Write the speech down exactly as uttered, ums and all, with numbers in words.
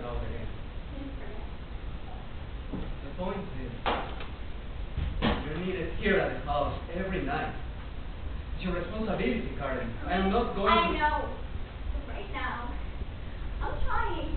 out again. The point is, you're needed here at the house every night. It's your responsibility, Karen. I am not going I to... know. But right now, I'm trying.